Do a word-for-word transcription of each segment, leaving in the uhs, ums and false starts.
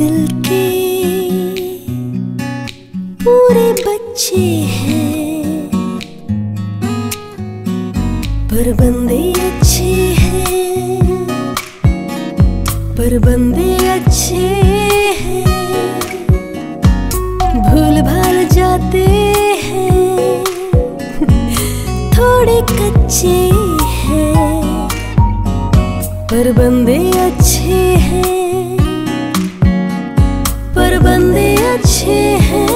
दिल के पूरे बच्चे हैं, पर बंदे अच्छे हैं, पर बंदे अच्छे हैं। भूल भाल जाते हैं, थोड़े कच्चे हैं, पर बंदे अच्छे हैं, पर बंदे अच्छे हैं।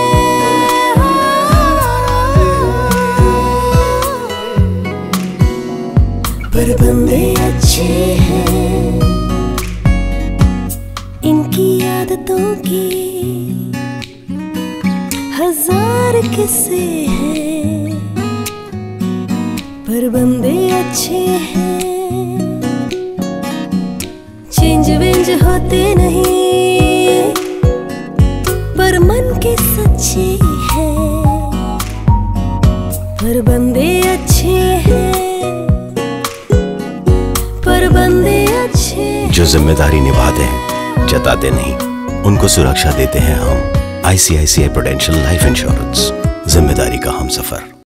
पर बंदे अच्छे हैं। इनकी आदतों की हजार किस्से हैं, पर बंदे अच्छे हैं। चेंज वेंज होते नहीं, पर मन के सच्चे हैं, पर बंदे अच्छे हैं, पर बंदे अच्छे हैं। जो जिम्मेदारी निभाते हैं, जताते नहीं, उनको सुरक्षा देते हैं हम। I C I C I Prudential life insurance, जिम्मेदारी का हमसफर।